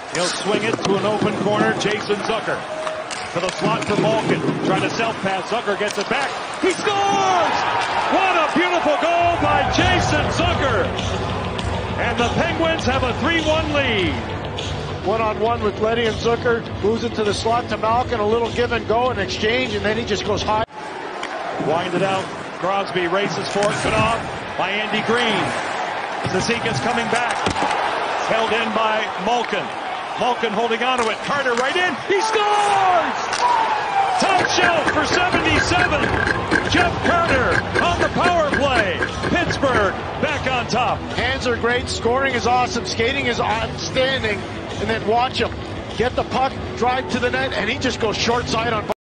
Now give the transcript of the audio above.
He'll swing it to an open corner. Jason Zucker to the slot for Malkin. Trying to self-pass. Zucker gets it back. He scores! What a beautiful goal by Jason Zucker! And the Penguins have a 3-1 lead. One-on-one with Letty and Zucker. Moves it to the slot to Malkin. A little give and go in exchange, and then he just goes high. Wind it out. Crosby races for it. Cut off by Andy Green. Zizekas coming back. Held in by Malkin. Malkin holding on to it. Carter right in. He scores! Top shelf for 77. Jeff Carter on the power play. Pittsburgh back on top. Hands are great. Scoring is awesome. Skating is outstanding. And then watch him get the puck, drive to the net, and he just goes short side on